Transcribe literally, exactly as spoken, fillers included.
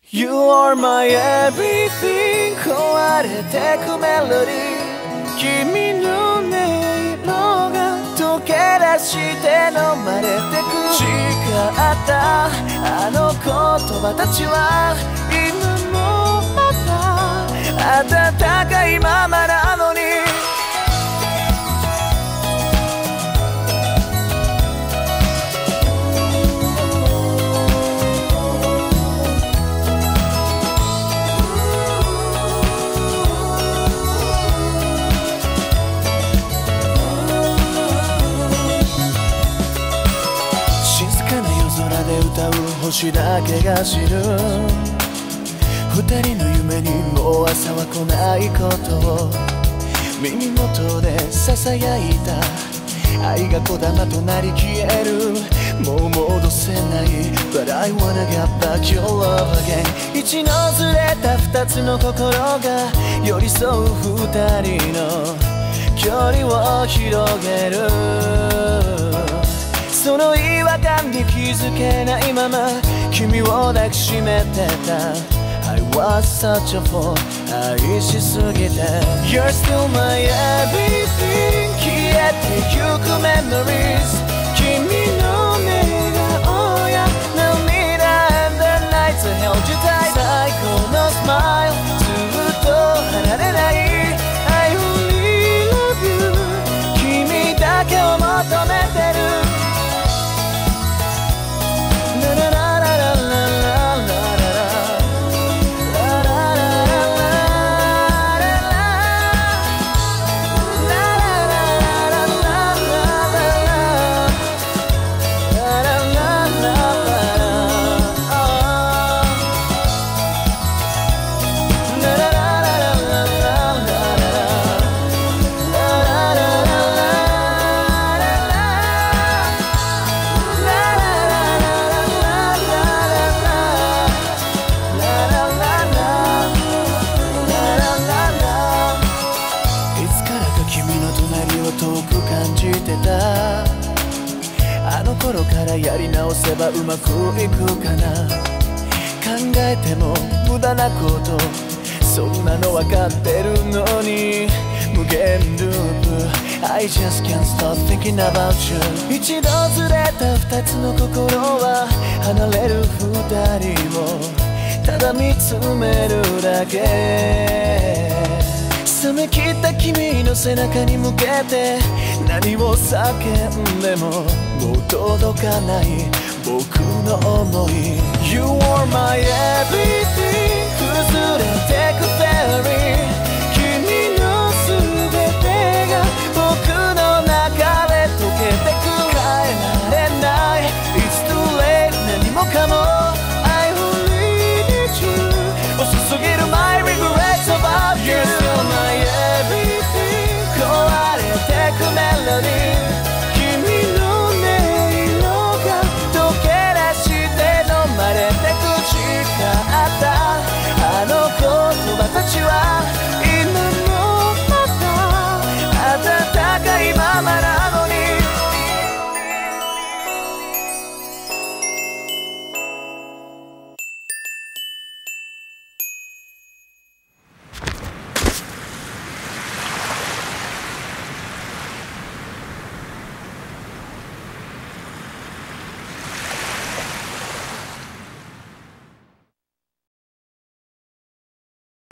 You are my everything 壊れてくメロディー君の音色が溶け出して飲まれてく誓ったあの言葉たちは今もまだ温かいままなのに歌う星だけが知る二人の夢にもう朝は来ないことを耳元で囁いた愛がこだまとなり消えるもう戻せない But I wanna get back your love again 一のずれた二つの心が寄り添う二人の距離を広げるその違和感に気づけないまま君を抱きしめてた I was such a fool 愛しすぎて You're still my everything 消えてゆく memories 君の笑顔や涙 And the nights I held you tight 最高のスマイルずっと離れない I only love you 君だけを求めてるあの頃からやり直せばうまくいくかな考えても無駄なことそんなの分かってるのに無限ループ I just can't stop thinking about you 一度ずれた二つの心は離れる二人をただ見つめるだけ冷め切った君の背中に向けて何を叫んでももう届かない僕の想い You are my